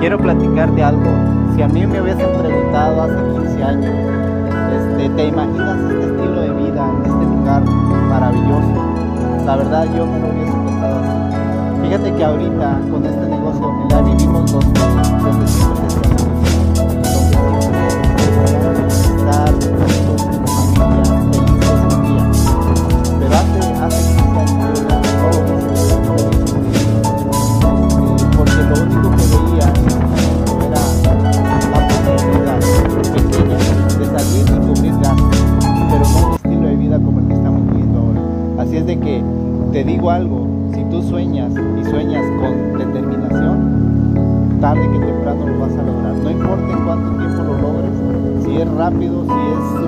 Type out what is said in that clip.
quiero platicarte algo. Si a mí me hubiesen preguntado hace 15 años, ¿te imaginas este estilo de vida en este lugar maravilloso? La verdad yo no lo hubiese pensado así. Fíjate que ahorita con este negocio ya vivimos los vecinos de esta estar juntos como familia, felices un día. Pero hace 15 años yo era todo porque lo único que veía en ese momento era la posibilidad pequeña de salir y cubrir gastos, pero no un estilo de vida como el que estamos viviendo ahora. Así es de que te digo algo, si tú sueñas y sueñas con determinación, tarde que temprano lo vas a lograr. No importa en cuánto tiempo lo logres, si es rápido, si es